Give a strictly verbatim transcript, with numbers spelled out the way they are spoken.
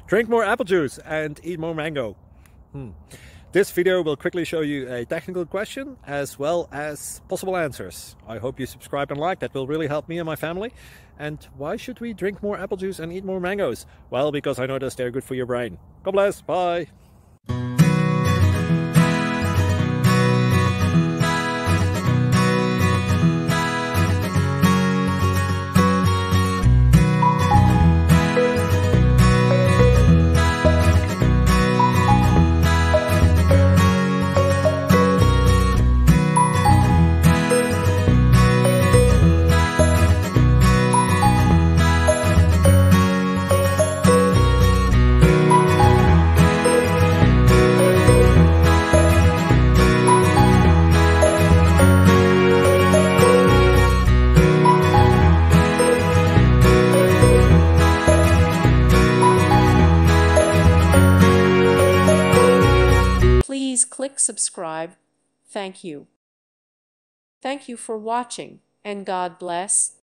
Drink more apple juice and eat more mango. Hmm. This video will quickly show you a technical question as well as possible answers. I hope you subscribe and like, that will really help me and my family. And why should we drink more apple juice and eat more mangoes? Well, because I noticed they're good for your brain. God bless, bye! Please click subscribe. Thank you. Thank you for watching, and God bless.